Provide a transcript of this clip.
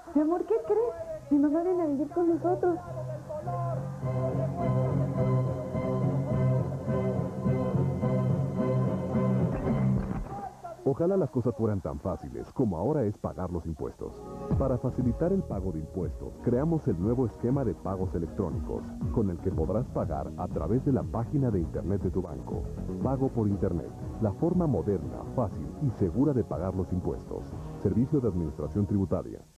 Mi amor, ¿qué crees? Mi mamá viene a vivir con nosotros. Ojalá las cosas fueran tan fáciles como ahora es pagar los impuestos. Para facilitar el pago de impuestos, creamos el nuevo esquema de pagos electrónicos, con el que podrás pagar a través de la página de Internet de tu banco. Pago por Internet, la forma moderna, fácil y segura de pagar los impuestos. Servicio de Administración Tributaria.